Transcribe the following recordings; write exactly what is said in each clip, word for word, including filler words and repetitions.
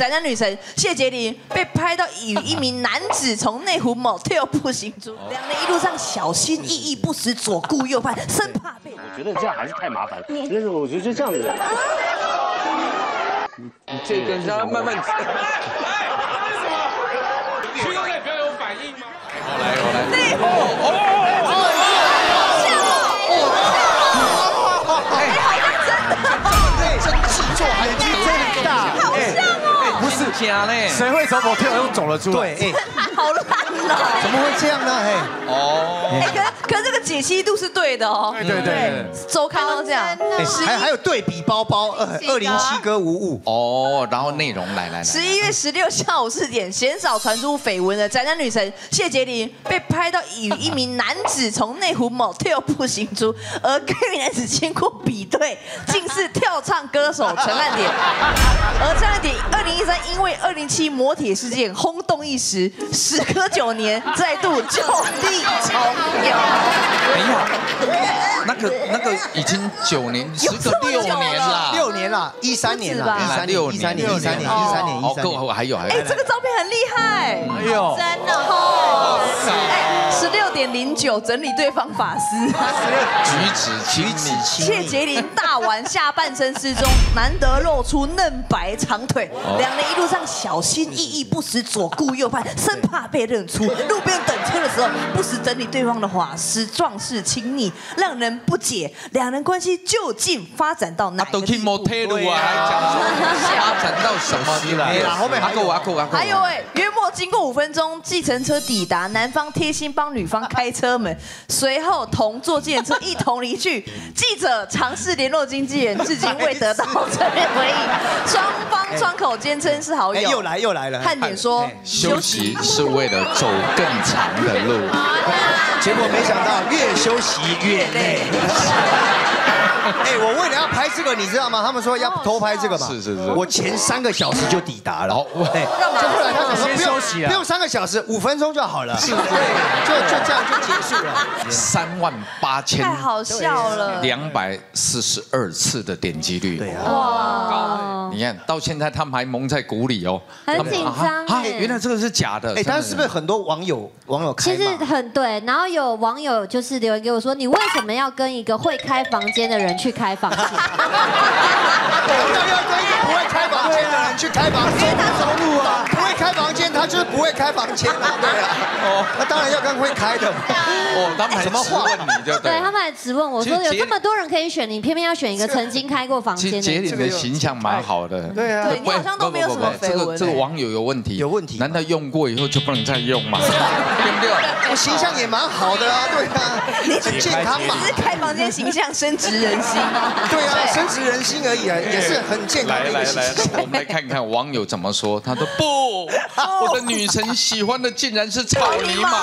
宅男女神谢婕翎被拍到与一名男子从内湖 motel 步行出，两人一路上小心翼翼，不时左顾右盼，生怕被。 我觉得这样还是太麻烦。但是我觉得就这样子。你你这个让他慢慢。 徐总也比较有反应吗？ 我来，我来。 内湖。哦。哎，好像真的。 真制作眼睛真大， 好像哦。 不是假嘞， 谁会从某跳又走了出来？对，哎， 好烂哦。 怎么会这样呢？哎， 哦， 哎，可可这个解析度是对的哦。 对对对， 周刊都这样。 还还有对比包包，二二零七歌无误。 哦，然后内容来来来。 十一月十六下午四点，鲜少传出绯闻的宅男女神谢婕翎被拍到与一名男子从内湖 motel 步行出，而该名男子经过比对，竟是跳唱歌手陈汉典。而陈汉典二零一三因为二零七摩铁事件轰动一时，时隔九年再度就地重游。 等一下，那个那个已经九年，时隔六年了， 六年了，一三年了， 一三年， 一三年，一三年，一三年， 哦，够我还有还有。 哎，这个照片很厉害， 哎呦， 真的哦。哎，十六点零九整理对方发丝， 举止亲密。 谢婕翎大玩下半身失踪，难得露出嫩白长腿，两人一路上小心翼翼，不时左顾右盼，生怕被认出。路边等车的时候，不时整理对方的发丝，壮士亲昵，让人不解两人关系究竟发展到哪个地步？ 都去 motel 啊，还讲说发展到什么了？ 哎呀，后面还够啊够啊够！ 还有哎，约莫经过五分钟，计程车抵达，男方贴心帮女方开车门，随后同坐计程车一同离去。记者尝试联络经纪人，至今未得到正面回应。双方窗口坚称是好友。 又来又来了。 汉典说休息是为了走更长的路， 结果没想到越休息越累。哎，我为了要拍这个，你知道吗？他们说要偷拍这个嘛。 是是是。 我前三个小时就抵达了。 哎，干嘛？ 就后来他想说不用休息啊， 不用三个小时，五分钟就好了。是，对，就就这样就结束了。 三万八千， 太好笑了。 两百四十二次的点击率。 对啊。 哇！ 你看到现在他们还蒙在鼓里哦， 很紧张啊！原来这个是假的。 哎，但是是不是很多网友网友开其实很对，然后有网友就是留言给我说，你为什么要跟一个会开房间的人去开房间？ 我要要跟一个不会开房间的人去开房间，因为他走路啊，不会开房间，他就是不会开房间啊，对啊，哦，那当然要跟会开的。 哦，他们还质问你就对。 对他们还质问我说，有这么多人可以选，你偏偏要选一个曾经开过房间的。 其实婕翎的形象蛮好的。 对啊， 对你好像都没有什么绯闻。 这个网友有问题， 有问题？ 难道用过以后就不能再用吗？对不对？ 我形象也蛮好的啊，对啊，很健康嘛。 只是开房间形象深植人心。 对啊，深植人心而已啊，也是很健康的一个形象。 我们来看看网友怎么说。他说不，我的女神喜欢的竟然是草泥马。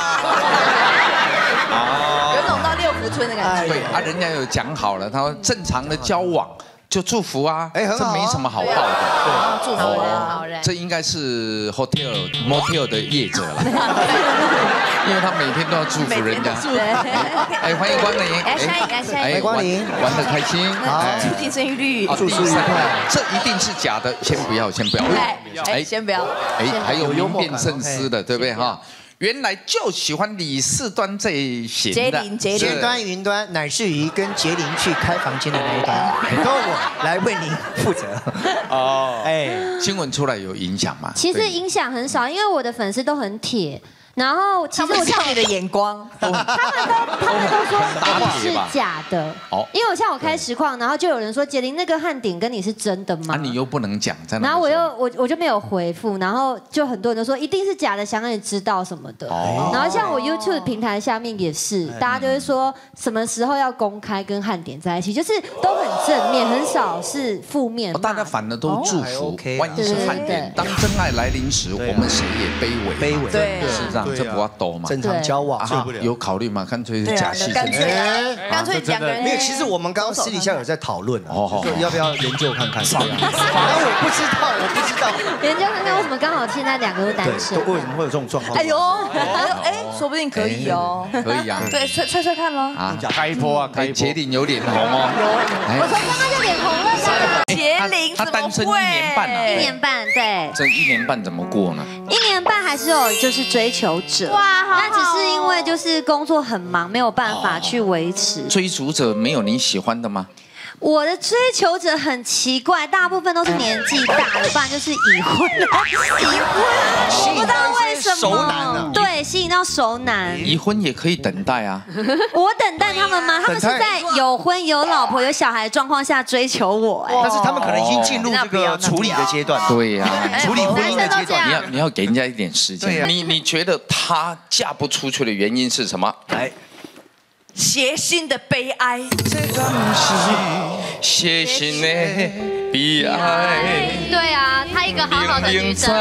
啊，有种到六福村的感觉。 对啊，人家有讲好了，他说正常的交往就祝福啊， 哎，很好， 这没什么好报的。 对，祝福人，好人。 这应该是 hotel motel 的业者了，因为他每天都要祝福人家。哎，欢迎光临， 哎，下一个，下一个， 光临， 玩得开心， 好，促进生育率， 祝福愉快。 这一定是假的，先不要，先不要。 哎，先不要。 哎，还有明辨胜思的，对不对哈？原来就喜欢李四端这一型的。 婕翎，婕翎。 尖端、云端，乃至于跟婕翎去开房间的那一端，都我来为您负责。 哦，哎，新闻出来有影响吗？ 其实影响很少，因为我的粉丝都很铁。然后其实我看你的眼光， 他们都他们都说你是假的，哦，因为我像我开实况，然后就有人说婕翎那个汉典跟你是真的吗？ 啊，你又不能讲，在那。 然后我又我我就没有回复，然后就很多人都说一定是假的，想让你知道什么的。哦。然后像我 YouTube 平台下面也是，大家就会说什么时候要公开跟汉典在一起，就是都很正面，很少是负面。 大家反而都祝福，万一是汉典，当真爱来临时，我们谁也卑微， 卑微， 对， 是这样。 这不要多嘛， 正常交往啊，有考虑吗？干脆是假戏真做， 干脆两个人没有。其实我们刚刚私底下有在讨论啊，说要不要研究看看。反正我不知道，我不知道。 研究看看为什么刚好现在两个都单身？ 对，为什么会有这种状况？ 哎呦，哎，说不定可以哦。 可以啊。 对，吹吹吹看咯。 啊， 开播啊，开播。 杰林有脸红哦。 我从刚刚就脸红了。 杰林他单身一年半啊。 一年半，对。 这一年半怎么过呢？ 一年半还是有就是追求者。哇，好。那只是因为就是工作很忙，没有办法去维持。 追逐者没有你喜欢的吗？ 我的追求者很奇怪，大部分都是年纪大的，不然就是已婚的。已婚，我不知道为什么。 熟男啊。 对，吸引到熟男。 已婚也可以等待啊。 我等待他们吗？他们是在有婚有老婆有小孩的状况下追求我。哎， 但是他们可能已经进入这个处理的阶段。 对呀， 处理婚姻的阶段。 你要你要给人家一点时间。你你觉得他嫁不出去的原因是什么？来。 谐星的悲哀， 谐星的悲哀。 对啊，她一个好好的女生，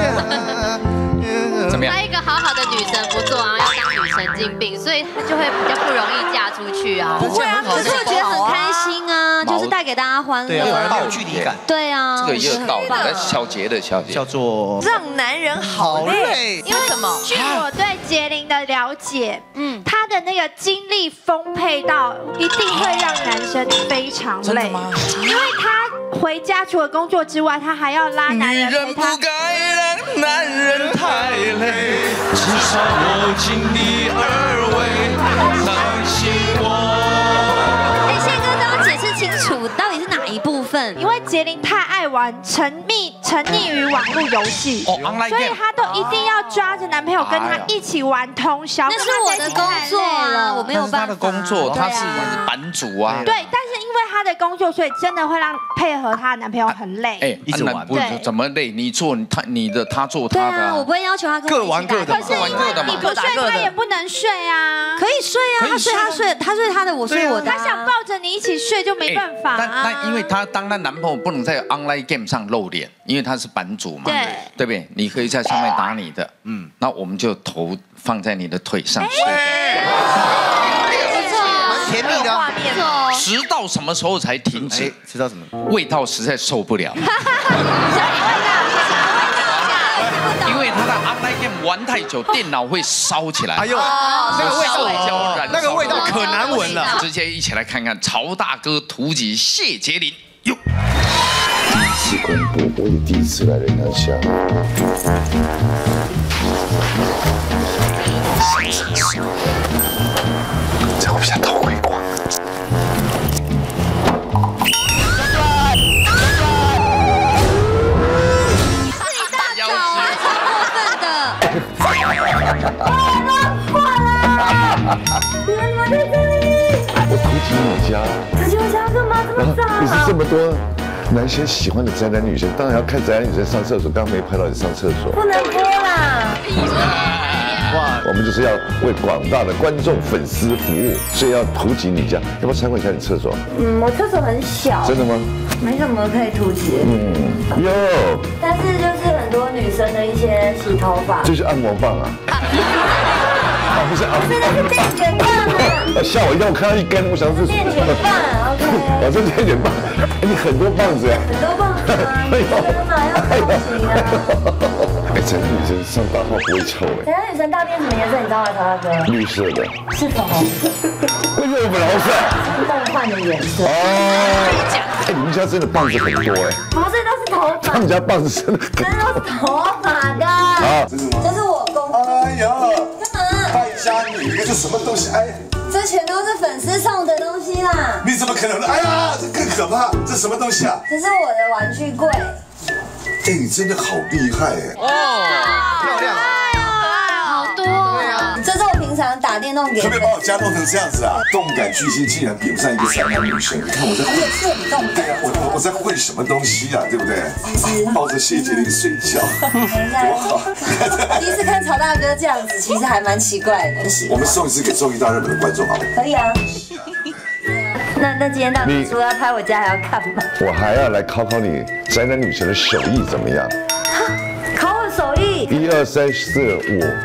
怎么样？ 她一个好好的女神不做，然后要当女神经病，所以她就会比较不容易嫁出去啊。 不会啊，可是我觉得很开心啊，就是带给大家欢乐。 对啊，没有距离感。 对啊， 这个也有道理。来，小杰的小杰叫做让男人好累，因为什么？ 据我对杰林的了解，嗯，他的那个精力丰沛到一定会让男生非常累，因为他回家除了工作之外，他还要拉男人陪他。 女人不该让男人太累，至少我尽力而为，相信我。 哎，宪哥都要解释清楚，到底是哪一部分？ 因为杰林太爱玩，沉迷沉溺于网络游戏， 哦 ，online game， 所以他都一定要抓着男朋友跟他一起玩通宵。 那是我的工作啊，我没有办法。 他的工作，他是版主啊。 对，但是因为他的工作，所以真的会让配合他的男朋友很累。 哎，一直玩，对，怎么累？你做他你的，他做他的。 对啊，我不会要求他跟各玩各的， 各玩各的嘛。你不睡，他也不能睡啊。 可以睡啊，他睡他睡，他睡他的，我睡我的。 他想抱着你一起睡就没办法。 但但因为他当他男朋友不能在 online game 上露脸，因为他是版主嘛， 对对不对？你可以在上面打你的，嗯，那我们就头放在你的腿上睡。 不错， 蛮甜蜜的画面哦。 直到什么时候才停止？ 知道什么？ 味道实在受不了。因为他的 online game 玩太久，电脑会烧起来。哎呦， 那个味道， 燃那个味道可难闻了。 直接一起来看看曹大哥突击谢杰林。哟， 第一次公布，我也第一次来人家家。这样我比较头盔光。我突击你家，突击我家干嘛这么早？你是这么多男生喜欢的宅男女生，当然要看宅男女生上厕所。刚刚没拍到你上厕所， 不能播啦！ 哇，我们就是要为广大的观众粉丝服务，所以要突击你家。要不要参观一下你厕所？ 嗯，我厕所很小。 真的吗？ 没什么可以突击。 嗯，有。 但是就是很多女生的一些洗头发， 就是按摩棒啊。啊，不是啊， 真的是电卷棒啊！ 吓我一跳，我看到一根，我想是电卷棒 ，OK。 我这电卷棒，哎，你很多棒子哎。 很多棒子啊，你真的要突击啊！ 哎，宅男女生上大号不会臭哎。 宅男女生大便什么颜色？你知道吗，曹大哥？ 绿色的。 是粉红色。 为什么粉红色？ 是梦幻的颜色。 哦。哎，你们家真的棒子很多哎。 不是，都是头发。 他们家棒子真的。 真的都是头发的。啊，这是我公。 哎呀。 败家女，这什么东西？哎， 这全都是粉丝送的东西啦！ 你怎么可能？哎呀，这更可怕！这什么东西啊？ 这是我的玩具柜。 哎，你真的好厉害哎！ 哦，漂亮， 好多啊！这是我平常打电动给。 可不可以把我家弄成这样子啊？动感巨星竟然比不上一个宅男女生，你看我在混，对啊，我我我在混什么东西啊？对不对？抱着谢杰林睡觉，多好！ 第一次看曹大哥这样子，其实还蛮奇怪的。 我们送一次给综艺大热门的观众好吗？ 可以啊。那那今天到底除了拍我家还要干嘛？ 我还要来考考你宅男女神的手艺怎么样？ 考我手艺？ 一二三四五，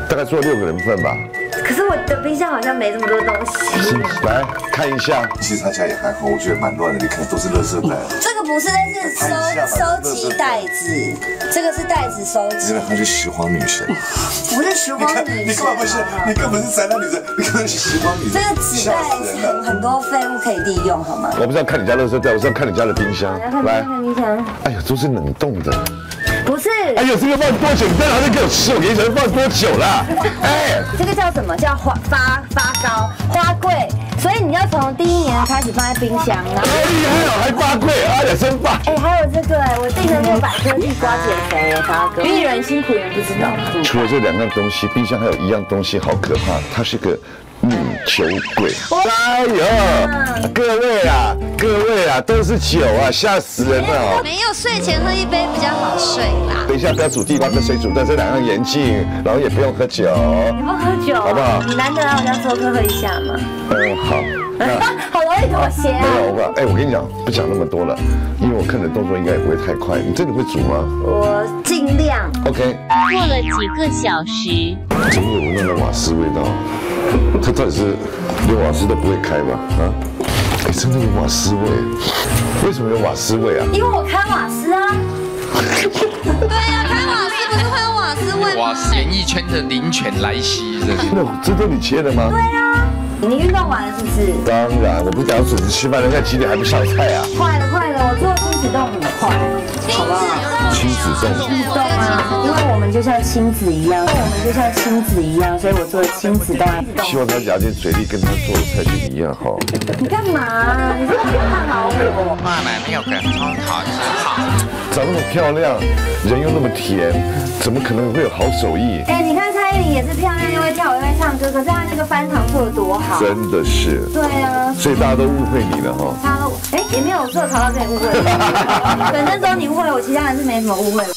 大概做六个人份吧。 可是我的冰箱好像没这么多东西。 来看一下， 其实他家也还好，我觉得蛮乱的。你看都是垃圾袋。 这个不是，这是收收集袋子，这个是袋子收集。 原来她是拾荒女神。 不是拾荒女神， 你根本不是，你根本是宅男女神，你根本是拾荒女神。 这个纸袋很很多废物可以利用，好吗？ 我不是要看你家垃圾袋，我是要看你家的冰箱。 来，看冰箱。 哎呀，都是冷冻的。 不是。 哎呦，这个放多久？你在哪里给我吃？我跟你讲，放多久了？哎， 这个叫什么？叫花发发糕花柜。所以你要从第一年开始放在冰箱，然后厉害哦，还发柜，哎呀，真棒！ 哎，还有这个哎，我订了六百颗地瓜减肥哎，发哥，艺人辛苦人不知道。 除了这两样东西，冰箱还有一样东西好可怕，它是个女酒鬼。哎呦，各位啊，各位啊，都是酒啊，吓死人了哦！ 没有，睡前喝一杯比较好睡啦。 等一下，不要煮地瓜跟水煮蛋，这两样严禁，然后也不用喝酒。 你不喝酒， 好不好？ 你难得来我家做客喝一下嘛。 嗯，好。 好容易妥协啊！ 没有，我哎，我跟你讲，不讲那么多了，因为我看你的动作应该也不会太快。你真的会煮吗？ 我尽量。 OK。 过了几个小时， 怎么有闻到瓦斯味道？它到底是连瓦斯都不会开吗？啊？哎，真的有瓦斯味。为什么有瓦斯味啊？ 因为我开瓦斯啊。 对呀，开瓦斯不是会有瓦斯味吗？ 哇，演艺圈的林犬来袭，这那这都你切的吗？ 对啊。你运动完了是不是？ 当然，我不是讲要准时吃饭，人家几点还不上菜啊？ 快了，快了，我做亲子冻很快，好不好？ 亲子冻， 亲子冻啊，因为我们就像亲子一样，我们就像亲子一样，所以我做了亲子冻。 希望他牙尖嘴利，跟他做的菜就一样哈。 你干嘛？你是不是看好我？ 妈妈没有跟超好吃好， 长那么漂亮，人又那么甜，怎么可能会有好手艺？ 哎，你看蔡依林也是漂亮，又会跳舞又会唱歌，可是她那个翻糖做的多好。 真的是。 对啊。 所以大家都误会你了哈。 他都哎也没有做吵到这里误会，反正只有你误会我，其他人是没什么误会。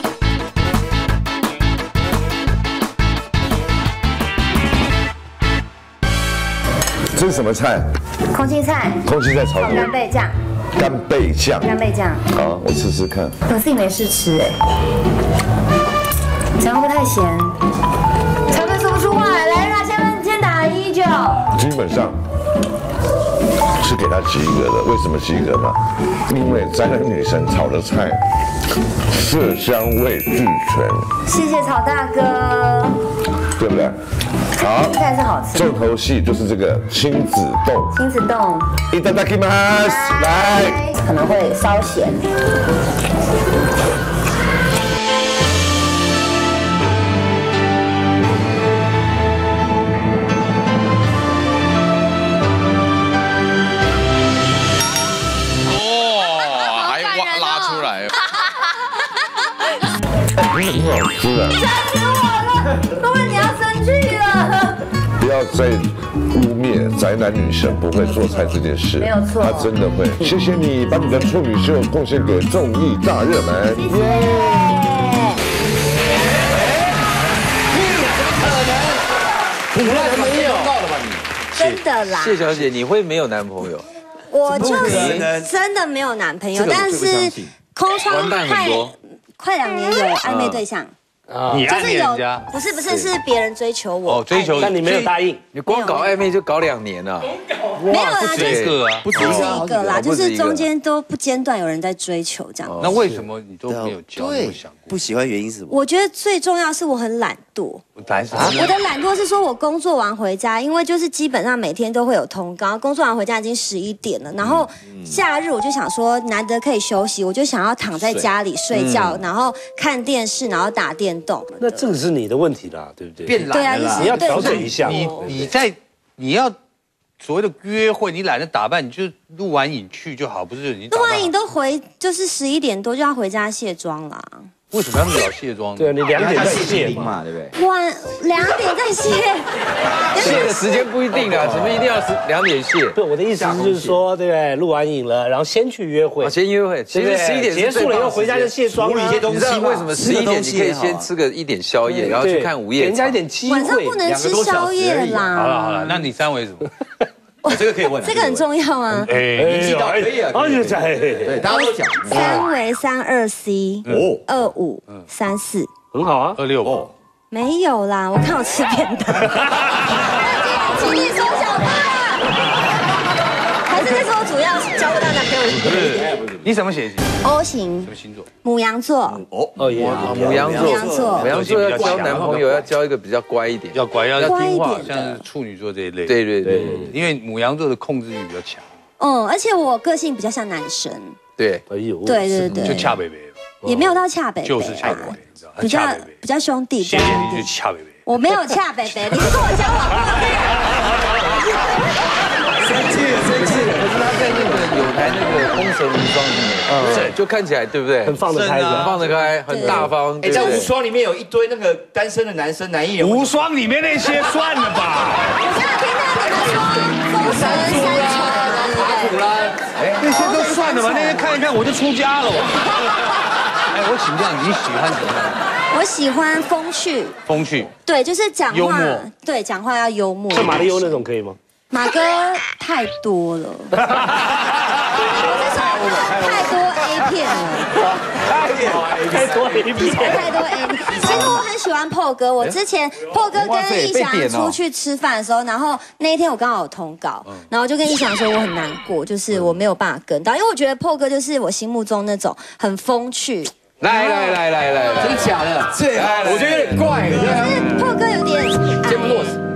这是什么菜？ 空心菜。 空心菜炒干贝酱。 干贝酱。 干贝酱。 好，我试试看。 我自己没试吃哎，这样会不会太咸？才会说不出话来。来，那先先打一九。 基本上是给他及格的。为什么及格呢？因为宅男女神炒的菜色香味俱全。 谢谢曹大哥。 对不对？好， 菜是好吃。 重头戏就是这个亲子冻。 亲子冻。 いただきます。来， 可能会稍咸。 哦，还挖拉出来。 很好吃啊！ 吓死我了！都问你要生气了。 不要再污蔑宅男女神不会做菜这件事， 没有错， 她真的会。谢谢你把你的处女秀贡献给综艺大热门。 谢谢。 你男朋友到了吧你？ 真的啦。 谢小姐，你会没有男朋友？ 我就是真的没有男朋友，但是空窗快快两年有暧昧对象。 你暧昧人家？ 不是不是，是别人追求我。 哦，追求，但你没有答应。你光搞暧昧就搞两年了。 没有啦， 不止一个啊， 不止一个啦，就是中间都不间断有人在追求这样。 那为什么你都没有交？没有想过？ 不喜欢原因是什么？ 我觉得最重要是我很懒惰。 懒什么？ 我的懒惰是说我工作完回家，因为就是基本上每天都会有通告，工作完回家已经十一点了，然后假日我就想说难得可以休息，我就想要躺在家里睡觉，然后看电视，然后打电动。 那这个是你的问题啦，对不对？ 变懒了， 你要调整一下。 你你在你要所谓的约会，你懒得打扮，你就录完影去就好，不是？你录完影都回就是十一点多就要回家卸妆啦。 为什么要那么早卸妆？ 对啊，你两点再卸嘛， 对不对？ 晚两点再卸， 卸的时间不一定啊，怎么一定要是两点卸？ 对，我的意思就是说，对不对？录完影了，然后先去约会， 先约会，其实十一点结束了以后回家就卸妆，处理一些东西。 你知道为什么十一点你可以先吃个一点宵夜，然后去看午夜场？ 人家一点机会， 晚上不能吃宵夜啦。 好了好了，那你三围什么？这个可以问， 这个很重要啊。 哎，你记到可以啊， 而且在对大家都讲三围三二 C 哦二五三四， 很好啊， 二六五没有啦，我看我吃便当。请你收小吧。还是那时候主要是交不到男朋友。 不是，你什么血型 ？O 型。 什么星座？ 牡羊座。 哦哦耶，母羊座。 母羊座。 母羊座要交男朋友要交一个比较乖一点， 要乖要听话， 像是处女座这一类。 对对对， 因为牡羊座的控制欲比较强。 嗯，而且我个性比较像男生。 对， 哎呦，对对对， 就恰北北。 也没有到恰北北， 就是恰北北，你知道？ 比较比较兄弟。 谢谢你就恰北北。 我没有恰北北，你是跟我交往过生气了，生气了。可是他在那个有台那个《封神无双》里面，是就看起来对不对？ 很放得开， 很放得开，很大方。 哎，在无双里面有一堆那个单身的男生男艺人。 无双里面那些算了吧。 我刚有听到你们说《封神三传》啊， 阿古啦， 哎，那些都算了吧，那些看一看我就出家了。哎，我请教你喜欢什么样的？ 我喜欢风趣。 风趣。 对，就是讲话， 对，讲话要幽默。 像马里欧那种可以吗？ 马哥太多了。太多 A 片了。 太多 A 片。 太多 A 片。其实我很喜欢 Paul 哥，我之前 Paul 哥跟逸翔出去吃饭的时候，然后那一天我刚好有通告，然后就跟逸翔说我很难过，就是我没有办法跟到，因为我觉得 Paul 哥就是我心目中那种很风趣。 来来来来来， 真的假的？这我觉得有点怪。 可是 Paul 哥有点见不落死。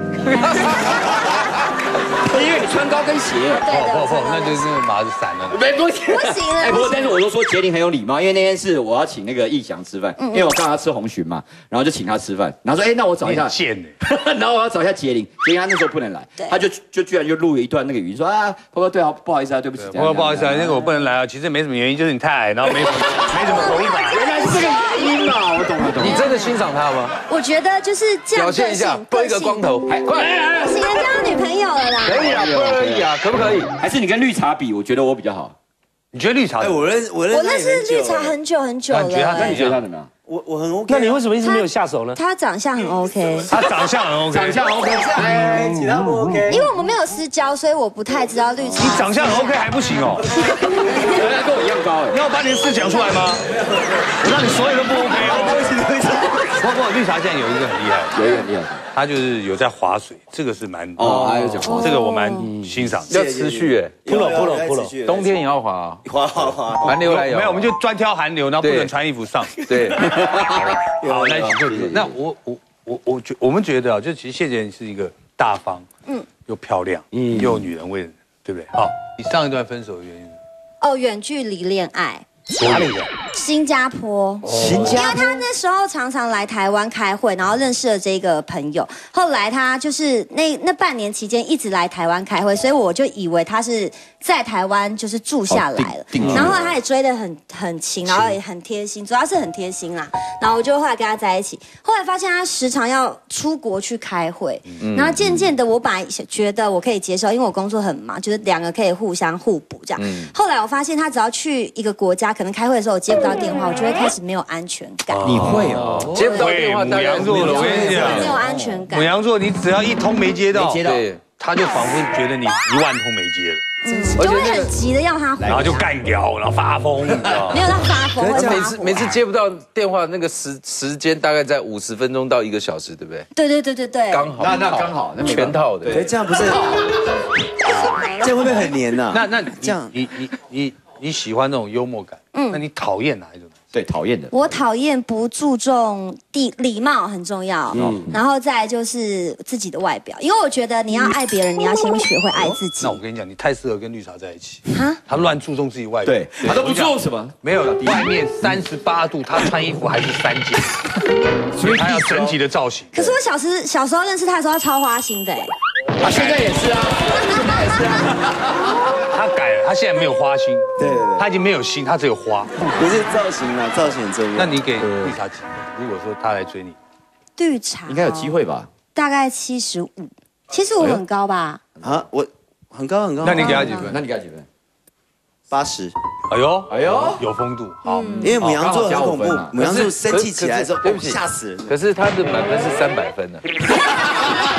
因为你穿高跟鞋， 不不不，那就是马子散了。 没不行，不行了。 哎，不过但是我都说杰林很有礼貌，因为那天是我要请那个逸翔吃饭，因为我刚好他吃红鲟嘛，然后就请他吃饭，然后说哎，那我找一下贱呢， 然后我要找一下杰林，杰林他那时候不能来，他就就居然就录了一段那个语音说啊，波哥对啊，不好意思啊，对不起， 波哥不好意思啊，那个我不能来啊，其实没什么原因，就是你太矮，然后没什么没什么头发， 原来是这个原因嘛，我懂了懂了。 你真的欣赏他吗？ 我觉得就是这样表现一下，拨一个光头， 快，不行，人家有女朋友了啦。 可以啊，不可以啊，可不可以？ 还是你跟绿茶比，我觉得我比较好。 你觉得绿茶？ 哎，我认我认我认识绿茶很久很久了。 你觉得他？ 那你觉得他怎么样？ 我我很 OK。 那你为什么一直没有下手呢？ 他长相很 OK。 他长相很 OK。 长相 OK。 哎，其他不 OK。 因为我们没有私交，所以我不太知道绿茶。 你长相很 OK 还不行哦？ 人家跟我一样高哎。 你要把你的事讲出来吗？我让你所有都不 OK 哦。对不起对不起。不过绿茶现在有一个很厉害， 有一个很厉害， 他就是有在划水，这个是蛮哦，还有讲这个我蛮欣赏， 要持续哎， 扑了扑了扑了， 冬天也要滑， 滑滑滑， 寒流来有没有？我们就专挑寒流，然后不能穿衣服上。 对， 好，那就那我我我我觉我们觉得啊，就其实谢杰林是一个大方，嗯，又漂亮，嗯，又有女人味，对不对？好，你上一段分手的原因？ 哦，远距离恋爱。 哪里的？ 新加坡， 新加坡， 因为他那时候常常来台湾开会，然后认识了这个朋友。后来他就是那那半年期间一直来台湾开会，所以我就以为他是在台湾就是住下来了。然后他也追得很很勤，然后也很贴心，主要是很贴心啦。然后我就后来跟他在一起，后来发现他时常要出国去开会，然后渐渐的我本来觉得我可以接受，因为我工作很忙，就是两个可以互相互补这样。后来我发现他只要去一个国家，可能开会的时候我接不到电话，我就会开始没有安全感。 你会哦， 接不到电话， 牡羊座的，我跟你讲， 没有安全感。 牡羊座，你只要一通没接到， 接到， 他就仿佛觉得你一万通没接了。 嗯，就会很急的要他回， 然后就干掉，然后发疯，你知道吗？ 没有到发疯， 可是每次每次接不到电话，那个时时间大概在五十分钟到一个小时，对不对？ 对对对对对， 刚好， 那那刚好，那全套的。 对，这样不是，这样会不会很黏呐？ 那那这样，你你你你喜欢那种幽默感，嗯，那你讨厌哪一种？ 对，讨厌的。 我讨厌不注重礼礼貌很重要，嗯，然后再来就是自己的外表，因为我觉得你要爱别人，你要先学会爱自己。 那我跟你讲，你太适合跟绿茶在一起，哈，他乱注重自己外表， 对，他都不注重什么， 没有了，外面三十八度，他穿衣服还是三件，所以他要整体的造型。 可是我小时小时候认识他的时候，他超花心的，哎， 啊，现在也是啊，现在也是啊。 他改了，他现在没有花心， 对对对， 他已经没有心，他只有花。 不是造型啊，造型很重要。 那你给绿茶几分？如果说他来追你， 绿茶应该有机会吧？ 大概七十五，七十五很高吧？ 啊，我很高很高。 那你给他几分？ 那你给他几分？ 八十。 哎呦哎呦， 有风度。好， 因为牡羊座很恐怖，牡羊座生气起来的时候， 对不起， 吓死人。 可是他的满分是三百分呢。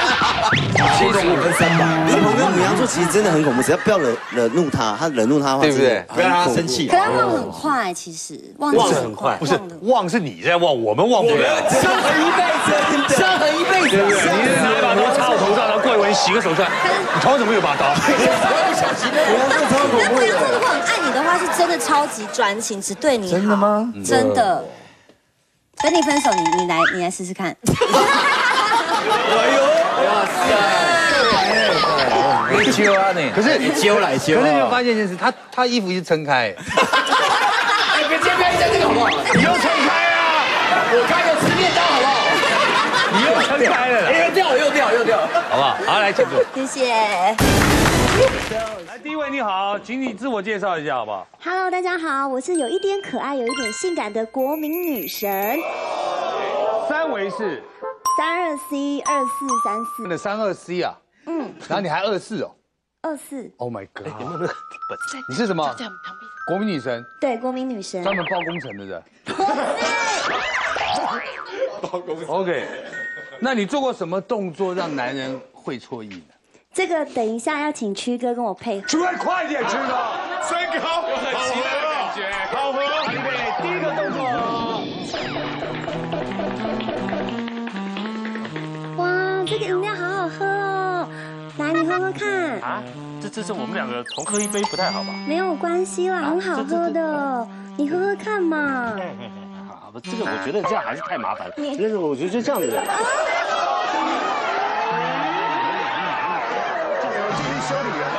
七十五分三吧。雷朋跟母羊座其实真的很恐怖，只要不要惹惹怒他，他惹怒他的话， 对不对？ 不要让他生气。 可他忘很快，其实忘忘很快，不是忘是你在忘，我们忘不了。 伤痕一辈子，伤痕一辈子。 对不对？你拿一把刀插我头上，然后过一会洗个手算，你头上怎么有把刀？ 那母羊座如果很爱你的话，是真的超级专情，只对你好。 真的吗？ 真的。跟你分手，你你来你来试试看。 哎呦，哇塞！ 你揪啊你！可是你揪来揪。 可是你有发现一件事，他他衣服一直撑开。 哎，别别别讲这个好不好？ 你又撑开啊！ 我开个吃面刀好不好？ 你又撑开了， 哎，又掉又掉又掉， 好不好？好，来请坐。 谢谢。 来，第一位你好，请你自我介绍一下好不好 ？Hello， 大家好，我是有一点可爱、有一点性感的国民女神。 三围是三二 C 二四三四。 你的三二 C 啊？嗯。然后你还二四哦？ 二四。 Oh my god！ 有没有那个本？你是什么？国民女神。 对，国民女神。 专门包工程的人。 包工程。 OK。那你做过什么动作让男人会错意呢？ 这个等一下要请曲哥跟我配合。 曲哥快一点，曲哥， 身高有很奇怪的感觉，好喝。 预备，第一个动作。 哇，这个饮料好好喝哦，来你喝喝看。 啊，这这是我们两个同喝一杯不太好吧？ 没有关系啦，很好喝的，你喝喝看嘛。 好，这个我觉得这样还是太麻烦了，那个我觉得就这样子。 修理人，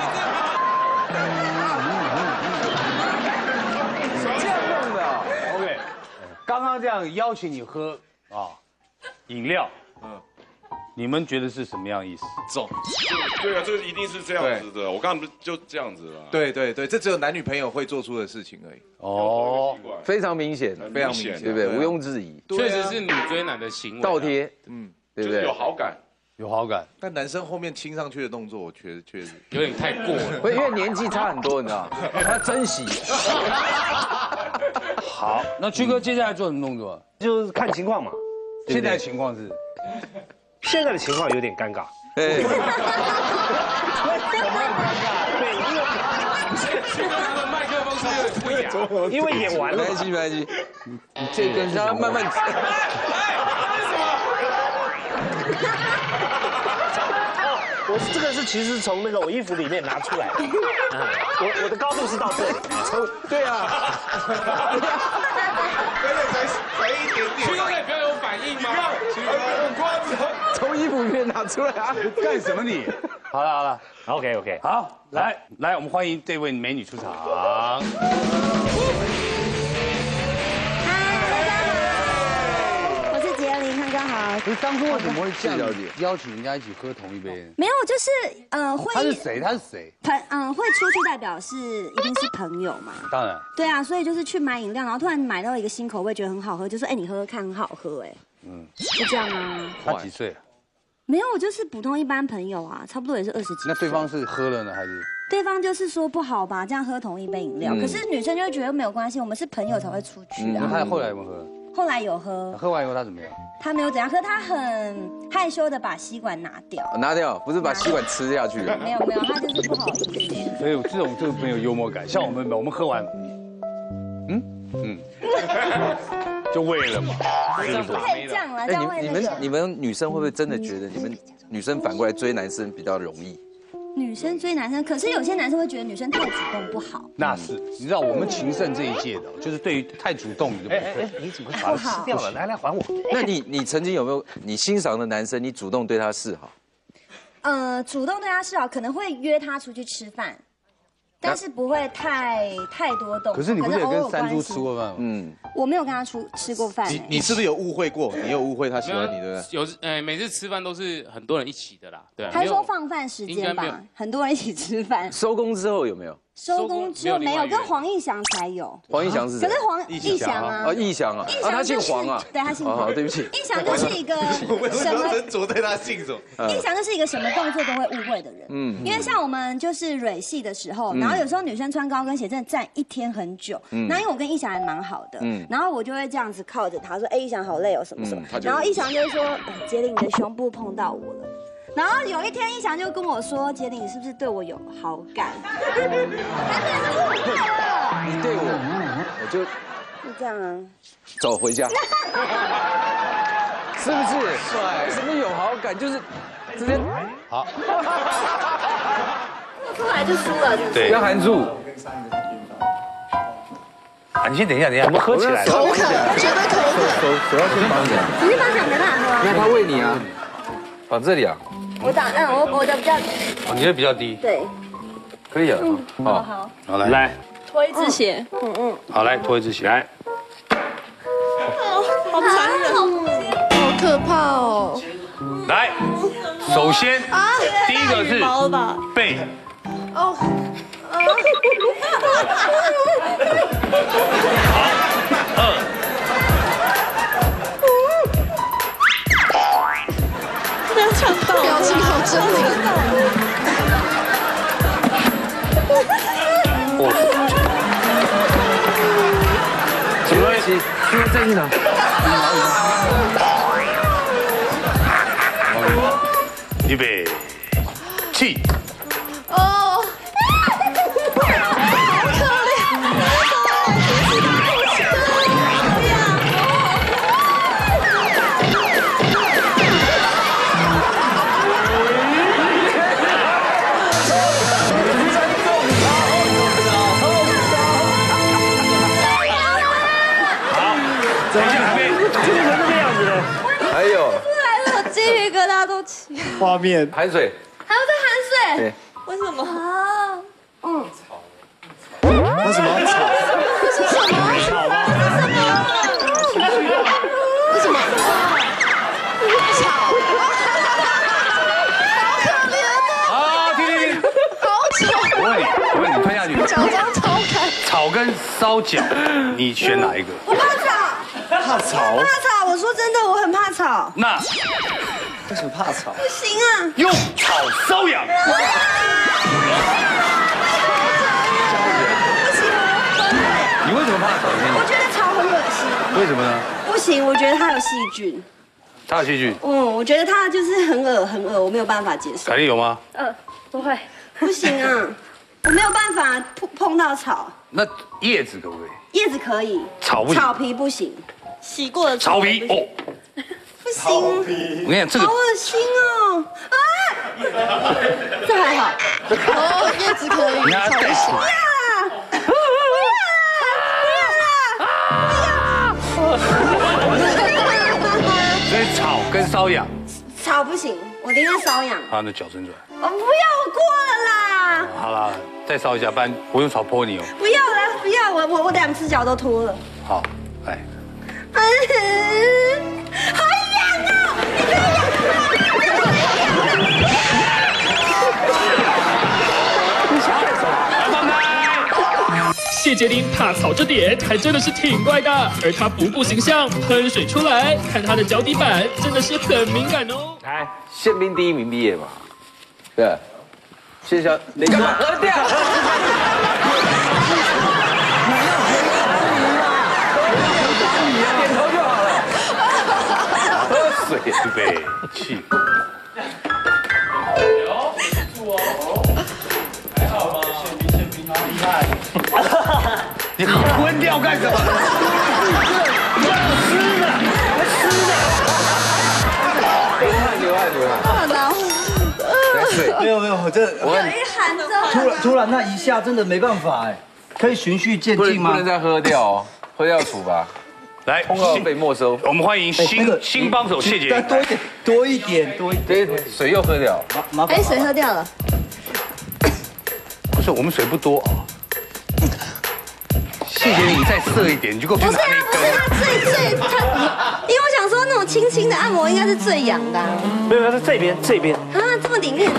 这样弄的 ，OK。刚刚这样邀请你喝啊饮料，嗯，你们觉得是什么样意思？ 走， 对啊，这个一定是这样子的。我刚刚不是就这样子了？ 对对对，这只有男女朋友会做出的事情而已。 哦， 非常明显， 非常明显， 对不对？毋庸置疑， 确实是女追男的行为， 倒贴，嗯，对不对？ 有好感。 有好感， 但男生后面亲上去的动作，我觉得确实有点太过了。 不是因为年纪差很多，你知道吗？他珍惜。 好，那曲哥接下来做什么动作？ 就是看情况嘛。 现在情况是， 现在的情况有点尴尬。 对。 为什么尴尬？对，因为曲哥他的麦克风是有点不雅， 因为演完了。 没关系，没关系。 你这根是慢慢。 我这个是其实从那个我衣服里面拿出来的，我我的高度是到这里，从对啊， 可以才才一点点，曲哥可以不要有反应吗？很夸张， 从衣服里面拿出来啊， 干什么你？好了好了 ，OK OK， 好，来来，我们欢迎这位美女出场。可是当初为什么会这样邀请人家一起喝同一杯？ 没有，就是呃会。 他是谁？他是谁？ 朋嗯会出去代表是一定是朋友嘛？ 当然。 对啊，所以就是去买饮料，然后突然买到一个新口味，觉得很好喝，就说哎你喝喝看，很好喝哎。嗯，就这样啊。 他几岁？ 没有，我就是普通一般朋友啊，差不多也是二十几岁。 那对方是喝了呢，还是？ 对方就是说不好吧，这样喝同一杯饮料。可是女生就会觉得没有关系，我们是朋友才会出去啊。 他后来有没有喝？ 后来有喝， 喝完以后他怎么样？ 他没有怎样，可是他很害羞的把吸管拿掉。 拿掉，不是把吸管吃下去。 没有没有，他就是不好意思。 所以这种就没有幽默感，像我们我们喝完，嗯嗯，就喂了嘛。 不可以这样了，这样会你们你们女生会不会真的觉得你们女生反过来追男生比较容易？ 女生追男生，可是有些男生会觉得女生太主动不好。 那是，你知道我们情圣这一届的，就是对于太主动你就不会。 你怎么把它吃掉了？来来还我。 那你你曾经有没有你欣赏的男生，你主动对他示好？ 呃，主动对他示好，可能会约他出去吃饭，但是不会太太多动作。 可是你不是也跟山猪吃过饭吗？嗯， 我没有跟他出吃过饭。 你你是不是有误会过？你有误会他喜欢你对不对？ 有，呃，每次吃饭都是很多人一起的啦，对啊。 还说放饭时间吧，很多人一起吃饭。 收工之后有没有？ 收工之后没有，跟黄义祥才有。 黄义祥是谁？ 可是黄义祥啊， 哦，义祥啊，啊，他姓黄啊， 对他姓黄。 对不起， 义祥就是一个什么？ 斟酌对他姓什么？ 义祥就是一个什么动作都会误会的人。嗯，因为像我们就是蕊戏的时候，然后有时候女生穿高跟鞋真的站一天很久。嗯，那因为我跟义祥还蛮好的，嗯，然后我就会这样子靠着他说，哎，义祥好累哦，什么什么。然后义祥就会说，杰林你的胸部碰到我了。 然后有一天，逸翔就跟我说：“杰林，你是不是对我有好感？” 你对我，我就就这样啊。 走回家，是不是？帅，什么有好感，就是直接好。 出来就输了， 对， 不要含住。 啊，你先等一下，等一下，怎么合起来了？ 口渴，觉得口渴。 手手要先绑起来。 直接绑起来没办法喝啊。 那他喂你啊，绑这里啊。 我打，嗯，我我的比较。 哦，你的比较低。 对。 可以啊。 好好。 好来来， 脱一只鞋。嗯嗯。 好来脱一只鞋来。 好残忍，好可怕哦。 来，首先第一个是背。 哦。 好，二。 不要呛到，表情好狰狞。 哦。什么东西？因为在一场。预备，起。 哦。 还有， 出来了，鸡皮疙瘩都起。 画面含水， 还要再含水？ 对， 为什么啊？嗯。 为什么？ 这是什么？ 草吗？ 为什么？草。好可怜啊！停停停！ 好丑。 我问你，我问你，吞下去。 脚这样超开。 草跟烧脚，你选哪一个？ 我怕草。 怕草？ 怕草。我说真的，我很怕草。 那为什么怕草？ 不行啊！ 用草瘙痒。 不行， 你为什么怕草？ 我觉得草很恶心。 为什么呢？ 不行，我觉得它有细菌。 它有细菌。 嗯，我觉得它就是很恶很恶，我没有办法接受。 凯莉有吗？ 呃，不会。不行啊，我没有办法碰碰到草。 那叶子可不可以？ 叶子可以。 草不行。 草皮不行。洗过的草皮哦。 不行。 我跟你讲，这个好恶心哦！啊，这还好。哦，叶子可以。 你看它带水。所以草跟瘙痒。 草不行，我宁愿瘙痒。 好，那脚伸出来。 哦，不要，我过了啦。 好啦，再烧一下，不然我用草泼你哦。 不要来，不要，我我我两只脚都脱了。 好，来。 好痒啊！你不要谢杰林怕草这点还真的是挺怪的，而他步步形象喷水出来，看他的脚底板真的是很敏感哦。 来，宪兵第一名毕业嘛，对，谢谢。你干嘛喝掉？点头就好了。喝水， 预备，起。你昏掉干什么？湿的，湿的。 流汗，流汗，流汗。 好难。 来水。 没有没有，我这我一喊着。 突然突然那一下真的没办法哎，可以循序渐进吗？ 不能再喝掉哦，喝掉处罚。 来， 通告被没收。 我们欢迎新新帮手谢杰林。 多一点，多一点，多一点。 水又喝掉。 麻烦。 哎，水喝掉了。 不是，我们水不多啊。谢杰林，你再涩一点，你就给我去拿那根。 不是他最最他，因为我想说那种轻轻的按摩应该是最痒的。 没有，是这边这边。 啊，这么里面。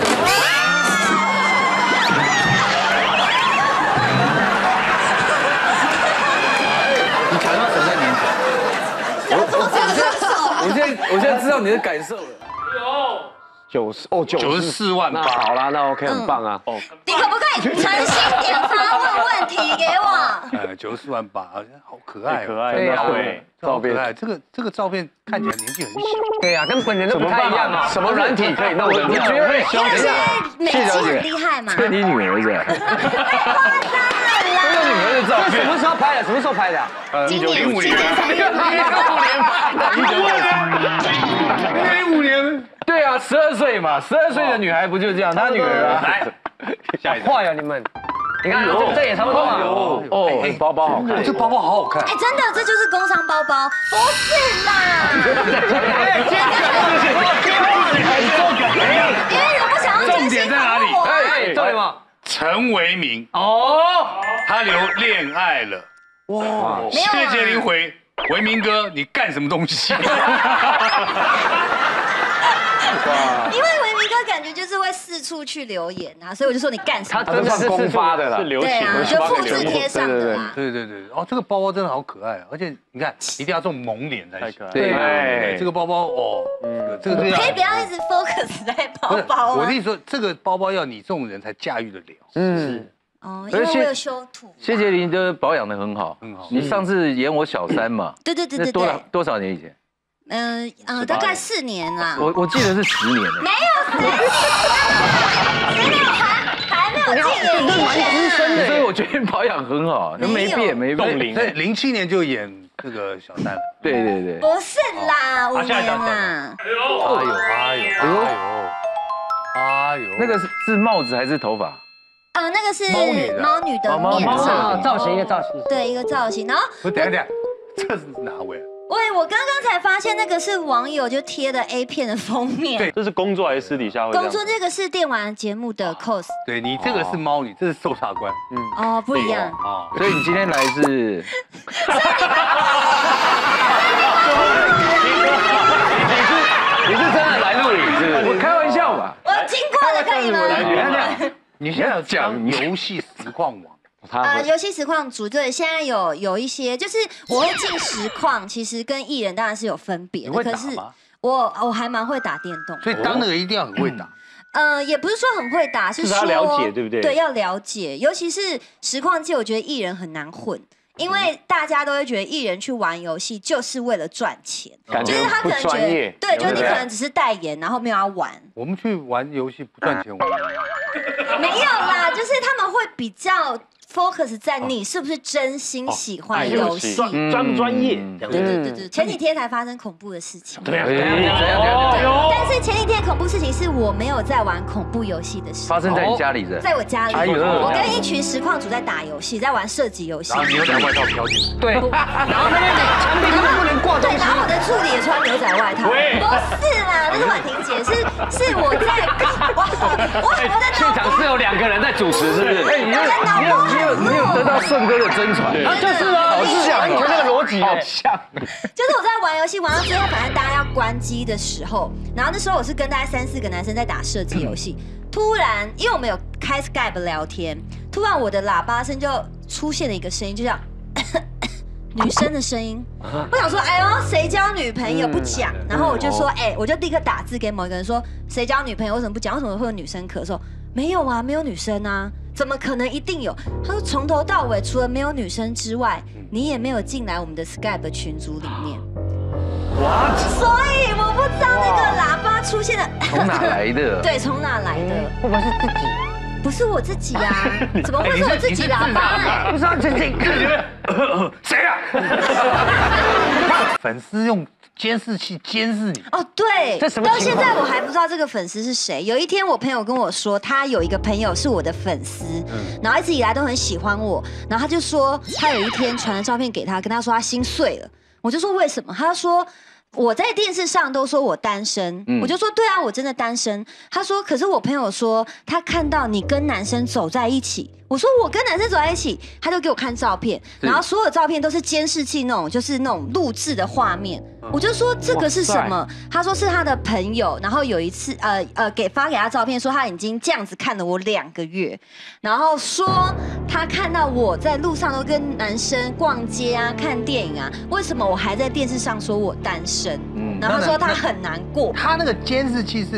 你卡到手在粘着。 我我现在我现在知道你的感受了。 有九十哦， 九十四万八， 好啦，那 OK 很棒啊。哦， 你可不可以诚心点发问问题给我？ 呃，九十四万八，好像好可爱， 可爱， 对呀， 对， 照片，这个这个照片看起来年纪很小， 对呀，跟本人都不太一样啊。什么软体可以弄得？我觉得因为美肌很厉害嘛。 这你女儿的。 太夸张了啦！ 这是女儿的照片，什么时候拍的？什么时候拍的？ 呃， 今年零五年， 今年三月拍的。 一九九零五年。 对啊，十二岁嘛，十二岁的女孩不就这样？她女儿啊， 来，下一画呀你们，你看这这也差不多嘛。哦，包包好看， 这包包好好看。 哎，真的，这就是工商包包，不是啦。因为我不想要重点在哪里？ 哎，重点嘛， 陈为民哦， 他留恋爱了。哇，谢杰林回，为民哥，你干什么东西？ 因为维明哥感觉就是会四处去留言啊，所以我就说你干什么？ 他真的是公发的啦，是留对啊，就复制贴上的啦。 对对对，哦，这个包包真的好可爱，而且你看，一定要这种萌脸才行。 对， 这个包包哦，这个可以不要一直 focus 在包包我跟你说，这个包包要你这种人才驾驭得了。 嗯。 哦，因为我有修图。 谢杰林的保养的很好， 很好。 你上次演我小三嘛？ 对对对对对。 多多少年以前？ 嗯呃，大概四年啦。 我我记得是十年了。 没有十年，十年还还没有进演艺圈啊。所以我觉得保养很好，没变没动龄。所以零七年就演这个小三了。 对对对。 不是啦，五年啦。 哎呦哎呦哎呦哎呦哎呦， 那个是是帽子还是头发？ 啊，那个是猫女的面罩造型，一个造型。 对，一个造型。然后我等一下，这是哪位？ 喂，我刚刚才发现那个是网友就贴的 A 片的封面。 对， 这是工作还是私底下会？ 工作，这个是电玩节目的 cos。 对你这个是猫女，这是搜查官。 嗯。哦，不一样。 哦，所以你今天来是？你是你是真的来录影是？我开玩笑吧。 我经过的可以吗？ 你现在讲游戏实况网。 啊，游戏实况组对，现在有有一些，就是我会进实况，其实跟艺人当然是有分别的。可是我我还蛮会打电动， 所以当那个一定要很会打。 呃，也不是说很会打，是说要了解，对不对？ 对，要了解，尤其是实况界，我觉得艺人很难混。因为大家都会觉得艺人去玩游戏就是为了赚钱，就是他可能觉得，对，就是你可能只是代言，然后没有要玩。 我们去玩游戏不赚钱， 没有啦，就是他们会比较 focus 在你是不是真心喜欢游戏， 专不专业。 对对对对，前几天才发生恐怖的事情。 对啊， 但是前几天恐怖事情是我没有在玩恐怖游戏的事， 发生在你家里的， 在我家里，我跟一群实况组在打游戏，在玩射击游戏。 然后你又在外套飘进去。 对。然后那个产品根本不能挂东西。 对，然后我的助理也穿牛仔外套。不是啦，那是婉婷姐，是是我在，我我我的现场是有两个人在主持，是不是？哎，你有你有你有你有得到顺哥的真传， 啊，就是啊， 好像你看那个逻辑好像。 就是我在玩游戏玩到最后，反正大家要关机的时候，然后那时候我是跟大概三四个男生在打射击游戏，突然因为我们有开 Skype 聊天，突然我的喇叭声就出现了一个声音，就像女生的声音。我想说，哎呦，谁交女朋友不讲？然后我就说，哎，我就立刻打字给某一个人说，谁交女朋友为什么不讲？为什么会有女生咳嗽？没有啊，没有女生啊。怎么可能一定有？他说从头到尾除了没有女生之外，你也没有进来我们的 Skype 群组里面。哇！所以我不知道那个喇叭出现的从哪来的？ 对，从哪来的？ 会不会是自己？ 不是我自己呀，怎么会是我自己喇叭？ 不是自己，谁啊？ 粉丝用监视器监视你哦，对，到现在我还不知道这个粉丝是谁。有一天我朋友跟我说，他有一个朋友是我的粉丝，然后一直以来都很喜欢我，然后他就说他有一天传了照片给他，跟他说他心碎了。我就说为什么？他说我在电视上都说我单身，我就说对啊，我真的单身。他说可是我朋友说他看到你跟男生走在一起。我说我跟男生走在一起，他就给我看照片，然后所有照片都是监视器那种，就是那种录制的画面。我就说这个是什么？他说是他的朋友，然后有一次呃呃给发给他照片，说他已经这样子看了我两个月，然后说他看到我在路上都跟男生逛街啊、看电影啊，为什么我还在电视上说我单身？嗯，然后他说他很难过。 他那个监视器是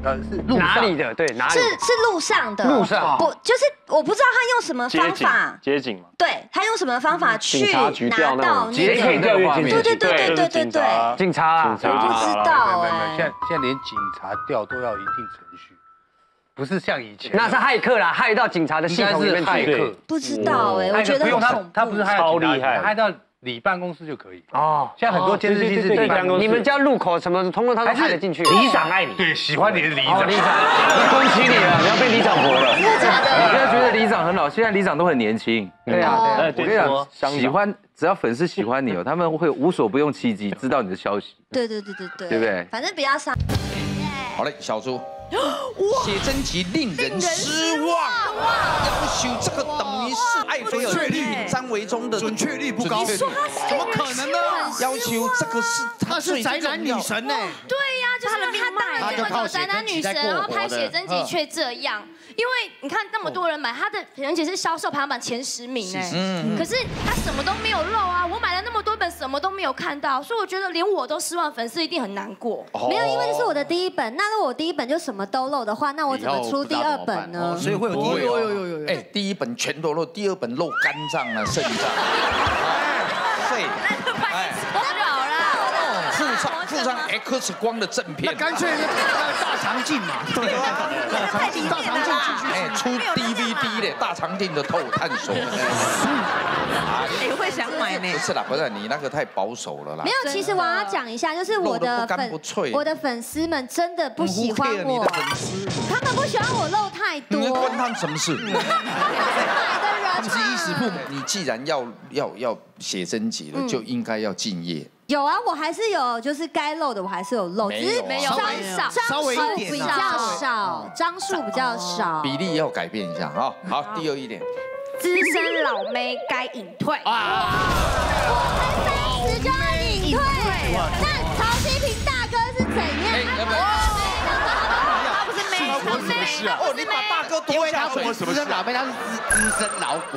呃，是哪里的？对，哪里？ 是是路上的， 路上不就是我不知道他用什么方法， 街景嘛， 对他用什么方法去拿到那个可以调阅进去， 对对对对对对对， 警察啊， 我不知道哎， 现在现在连警察调都要一定程序，不是像以前， 那是骇客啦，骇到警察的系统里面去， 不知道哎，我觉得不用他，他不是害超厉害， 害到你办公室就可以哦。 现在很多监视器是你办公室， 你们家路口什么，通通他都拍得进去。 里长爱你，对，喜欢你的里长， 里长，恭喜你了，你要变里长婆了。 真的假的？ 你不要觉得里长很老，现在里长都很年轻。 对啊， 我跟你讲，喜欢只要粉丝喜欢你哦，他们会无所不用其极知道你的消息。 对对对对对， 对不对？ 反正不要伤。 好嘞，小猪。写真集令人失望，要求这个等于是艾菲尔铁张维忠的准确率不高， 怎么可能呢？要求这个是他是宅男女神呢。 对呀，就是他当然这么多宅男女神，然后拍写真集却这样。因为你看那么多人买他的，而且是销售排行榜前十名哎，可是他什么都没有漏啊！我买了那么多本，什么都没有看到，所以我觉得连我都失望，粉丝一定很难过。 没有，因为这是我的第一本，那如果我第一本就什么都漏的话，那我怎么出第二本呢？ 所以会有第二本。哎，第一本全都漏，第二本漏肝脏啊、肾脏、肺，哎， 就好啦。 附上附上 X 光的正片， 那干脆就大肠镜嘛，对啊， 太里面了啦。 哎，出 D V D 的大肠镜的透探索。 谁会想买呢？ 不是啦，不是你那个太保守了啦。 没有，其实我要讲一下，就是我的粉，我的粉丝们真的不喜欢我，他们不喜欢我露太多。 关他们什么事？他们是衣食父母。你既然要要要写真集了，就应该要敬业。 有啊，我还是有，就是该露的我还是有露，只是没有张少， 张数比较少，张数比较少， 比例要改变一下哈。好，第二一点， 资深老妹该隐退。 哇，我才三十就要隐退，那曹希平大哥是怎样？ 他不是妹，他不是妹， 哦，你把大哥拖下水， 我资深老妹，他是资资深老鬼。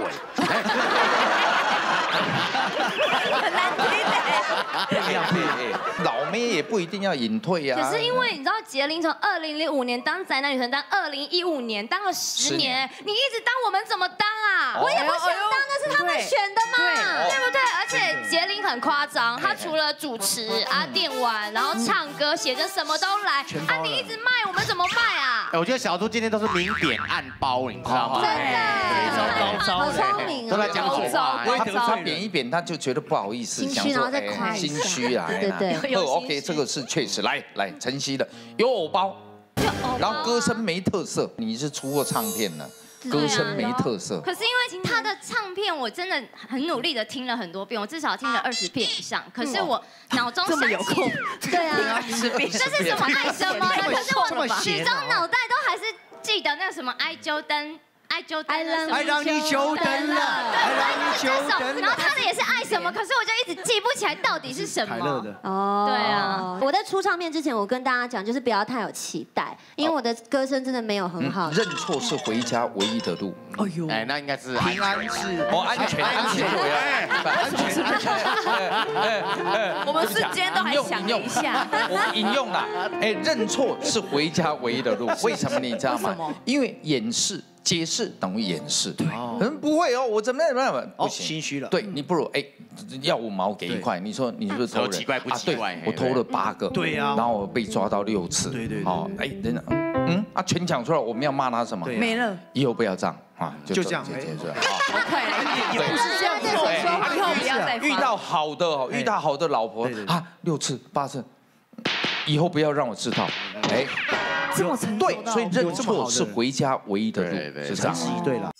很难听的。 老妹也不一定要隐退啊。 可是因为你知道，杰林从二零零五年当宅男女神，当二零一五年当了十年，你一直当我们怎么当啊？ 我也不想当，那是他们选的嘛， 对不对？而且杰林很夸张，他除了主持啊、电玩，然后唱歌、写真，什么都来。啊，你一直卖，我们怎么卖啊？ 哎，我觉得小猪今天都是明点暗包，你知道吗？ 真的，好聪明都在讲好话。 他扁一扁，他就觉得不好意思， 心虚，然后再夸一下， 心虚啊， 对对。 哦 ，OK， 这个是确实，来来，晨曦的有偶包，然后歌声没特色，你是出过唱片了。歌声没特色， 可是因为他的唱片，我真的很努力的听了很多遍，我至少听了二十遍以上。可是我脑中想起， 对啊， 这是什么爱什么的？可是我始终脑袋都还是记得那个什么爱就灯。爱就灯了， 爱让你久等了，爱让你久等了。 然后他的也是爱什么，可是我就一直记不起来到底是什么。 哦， 对啊。 我在出唱片之前，我跟大家讲，就是不要太有期待，因为我的歌声真的没有很好。 认错是回家唯一的路。 哎呦，哎，那应该是平安是哦，安全安全回来，安全安全。我们瞬间都还想一下， 我引用啦，哎，认错是回家唯一的路。为什么你知道吗？因为掩饰。解释等于掩饰，对，嗯，不会哦，我怎么怎么样，不行， 心虚了， 对你不如哎，要五毛给一块，你说你是不是偷人？ 奇怪不奇怪？ 我偷了八个， 对呀， 然后我被抓到六次，对对，哦，哎，人家嗯啊，全讲出来，我们要骂他什么？ 没了， 以后不要这样啊， 就这样， 结束， 好快，也不是这样子说，以后不要再遇到好的，遇到好的老婆啊，六次八次，以后不要让我知道，哎。对，所以认错是回家唯一的路，是这样。 对了。